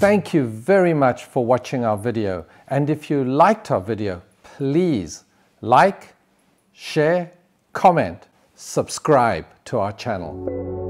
Thank you very much for watching our video, and if you liked our video, please like, share, comment, subscribe to our channel.